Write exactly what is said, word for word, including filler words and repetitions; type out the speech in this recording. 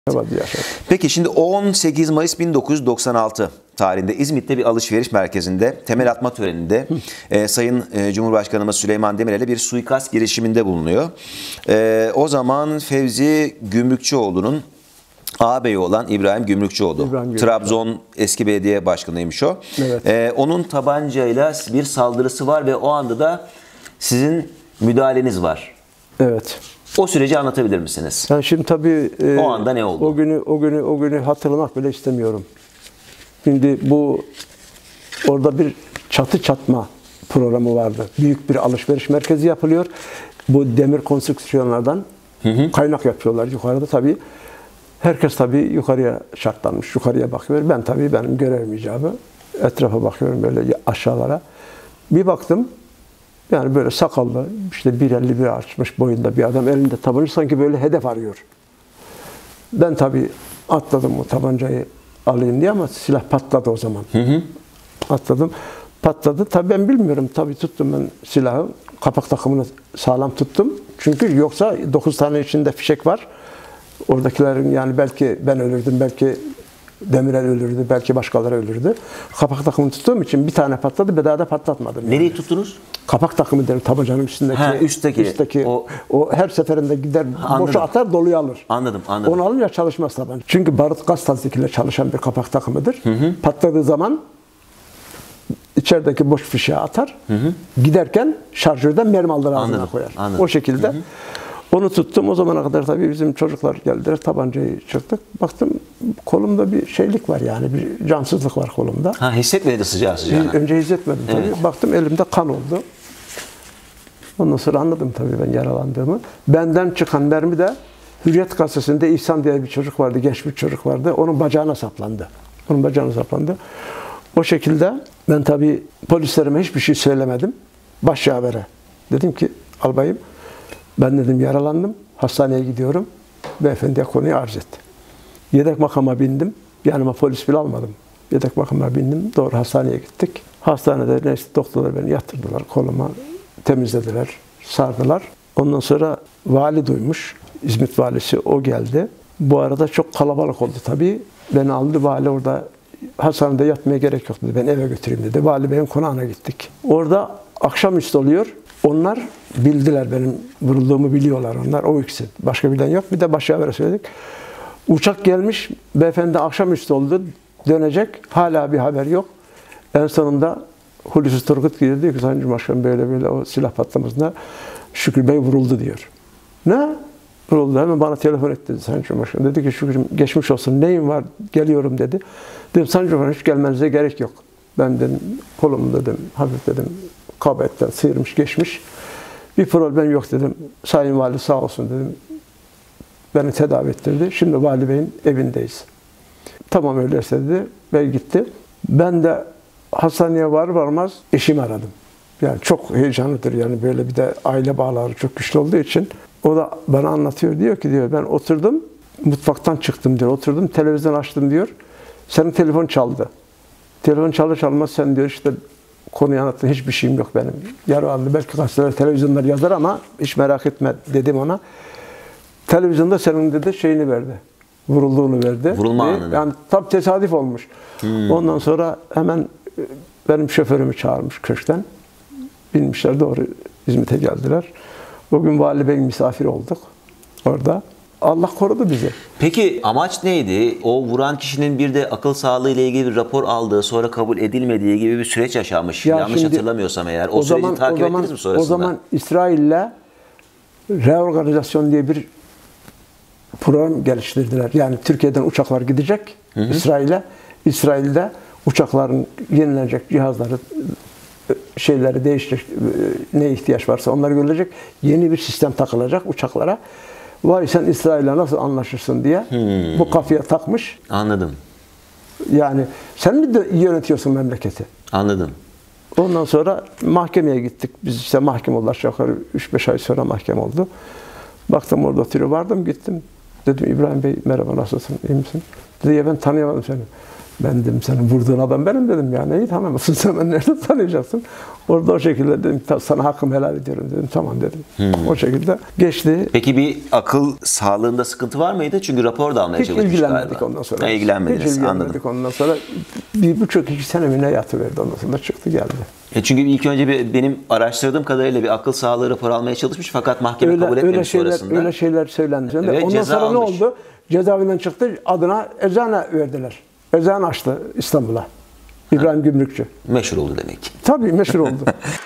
Peki şimdi on sekiz Mayıs bin dokuz yüz doksan altı tarihinde İzmit'te bir alışveriş merkezinde temel atma töreninde e, Sayın e, Cumhurbaşkanımız Süleyman Demirel'e bir suikast girişiminde bulunuyor. E, o zaman Fevzi Gümrükçüoğlu'nun ağabeyi olan İbrahim Gümrükçüoğlu, İbrahim Trabzon eski belediye başkanıymış o. Evet. E, onun tabancayla bir saldırısı var ve o anda da sizin müdahaleniz var. Evet. O süreci anlatabilir misiniz? Yani şimdi tabii e, o anda ne oldu? O günü o günü o günü hatırlamak bile istemiyorum. Şimdi bu orada bir çatı çatma programı vardı. Büyük bir alışveriş merkezi yapılıyor. Bu demir konstrüksiyonlardan hı hı. kaynak yapıyorlar yukarıda tabii. Herkes tabii yukarıya şartlanmış. Yukarıya bakıyor. Ben tabii benim görevim icabı. Etrafa bakıyorum böyle aşağılara. Bir baktım. Yani böyle sakallı, işte bir elli bir açmış boyunda bir adam elinde tabanca sanki böyle hedef arıyor. Ben tabii atladım o tabancayı alayım diye ama silah patladı o zaman. Hı hı. Atladım. Patladı. Tabii ben bilmiyorum. Tabii tuttum ben silahı. Kapak takımını sağlam tuttum. Çünkü yoksa dokuz tane içinde fişek var. Oradakilerin yani belki ben ölürdüm, belki Demirel ölürdü, belki başkaları ölürdü. Kapak takımını tuttuğum için bir tane patladı, bir daha da patlatmadım. Nereyi yani. tuttunuz? Kapak takımı derim, tabancanın üstündeki. Ha, üstteki. üstteki o, o her seferinde gider, anladım. Boşa atar, doluyu alır. Anladım, anladım. Onu alınca çalışmaz tabanca. Çünkü barut gaz tasdikiyle çalışan bir kapak takımıdır. Hı hı. Patladığı zaman içerideki boş fişeği atar. Hı hı. Giderken şarjörden mermi alır ağzına anladım, koyar. Anladım. O şekilde. Hı hı. Onu tuttum. O zamana kadar tabii bizim çocuklar geldiler. Tabancayı çıktık. Baktım kolumda bir şeylik var yani. Bir cansızlık var kolumda. Ha, hissetmedi sıcağı sıcağına. Önce hissetmedim tabii. Evet. Baktım elimde kan oldu. Ondan sonra anladım tabii ben yaralandığımı. Benden çıkan mermi de Hürriyet gazetesinde İhsan diye bir çocuk vardı. Genç bir çocuk vardı. Onun bacağına saplandı. Onun bacağına saplandı. O şekilde ben tabii polislerime hiçbir şey söylemedim. Başyavere. Dedim ki albayım ben dedim yaralandım. Hastaneye gidiyorum. Beyefendiye konuyu arz etti. Yedek makama bindim. Yanıma polis bile almadım. Yedek makama bindim. Doğru hastaneye gittik. Hastanede neyse doktorlar beni yatırdılar. Koluma temizlediler. Sardılar. Ondan sonra vali duymuş. İzmit valisi o geldi. Bu arada çok kalabalık oldu tabii. Beni aldı. Vali orada hastanede yatmaya gerek yok dedi. Ben eve götüreyim dedi. Vali Bey'in konağına gittik. Orada akşamüstü oluyor. Onlar bildiler benim vurulduğumu biliyorlar onlar. O ikisi. Başka bilen yok. Bir de başyavere söyledik. Uçak gelmiş. Beyefendi akşamüstü oldu. Dönecek. Hala bir haber yok. En sonunda Hulusi Turgut gidiyor. Diyor ki Sayın Cumhurbaşkanım böyle böyle o silah patlamasında Şükrü Bey vuruldu diyor. Ne? Vuruldu. Hemen bana telefon etti Sayın Cumhurbaşkanım. Dedi ki Şükrü'cüm geçmiş olsun. Neyin var? Geliyorum dedi. Dedim Sayın Cumhurbaşkanım hiç gelmenize gerek yok. Ben dedim kolum dedim hafif dedim kabetten sıyırmış geçmiş. Bir problem yok dedim. Sayın Vali sağ olsun dedim. Beni tedavi ettirdi. Şimdi Vali Bey'in evindeyiz. Tamam öyleyse dedi. Bey gitti. Ben de hastaneye var varmaz eşimi aradım. Yani çok heyecanlıdır yani böyle bir de aile bağları çok güçlü olduğu için. O da bana anlatıyor. Diyor ki diyor ben oturdum mutfaktan çıktım diyor. Oturdum televizyon açtım diyor. Senin telefon çaldı. Telefon çalır çalmaz sen diyor işte konuyu anlattın. Hiçbir şeyim yok benim. Yaralandı. Belki gazeteler, televizyonlar yazar ama hiç merak etme dedim ona. Televizyonda senin dedi şeyini verdi. Vurulduğunu verdi. Vurulma anını. Yani tam tesadüf olmuş. Hmm. Ondan sonra hemen benim şoförümü çağırmış köşkten. Binmişler doğru İzmit'e geldiler. O gün Vali Bey'in misafiri olduk orada. Allah korudu bizi. Peki amaç neydi? O vuran kişinin bir de akıl sağlığı ile ilgili bir rapor aldığı, sonra kabul edilmediği gibi bir süreç yaşamış. Ya yanlış şimdi, hatırlamıyorsam eğer. O, o süreci zaman, takip o zaman, ettiniz mi sonrasında? O zaman İsrail'le reorganizasyon diye bir program geliştirdiler. Yani Türkiye'den uçaklar gidecek hı hı. İsrail'e. İsrail'de uçakların yenilenecek cihazları, şeyleri değişecek, ne ihtiyaç varsa onları görülecek. Yeni bir sistem takılacak uçaklara. Vay sen İsrail'le nasıl anlaşırsın diye hmm. bu kafaya takmış. Anladım. Yani sen mi de yönetiyorsun memleketi? Anladım. Ondan sonra mahkemeye gittik. Biz işte mahkeme oldu aşağı yukarı üç beş ay sonra mahkeme oldu. Baktım orada oturuyor. Vardım gittim. Dedim İbrahim Bey merhaba nasılsın? İyi misin? Dedi ya ben tanıyamadım seni. Ben dedim senin vurduğun adam benim dedim yani. İyi tamam mısın sen beni nerede tanıyacaksın? Orada o şekilde dedim sana hakkımı helal ediyorum dedim. Tamam dedim. Hmm. O şekilde geçti. Peki bir akıl sağlığında sıkıntı var mıydı? Çünkü rapor da almaya Hiç çalışmış ilgilenmedik galiba. ondan sonra. Ha, ilgilenmediniz, Hiç ilgilenmedik anladım. ondan sonra. Bir buçuk iki sene mi ne yatıverdi ondan sonra çıktı geldi. E çünkü ilk önce bir, benim araştırdığım kadarıyla bir akıl sağlığı raporu almaya çalışmış fakat mahkeme Öyle, kabul öyle etmemiş şeyler, sonrasında. öyle şeyler söylendi. Ve Ondan ceza sonra ne almış. oldu? Cezaevinden çıktı. Adına eczane verdiler. Eczane açtı İstanbul'a. İbrahim Gümrükçü. Meşhur oldu demek ki. Tabii meşhur oldu.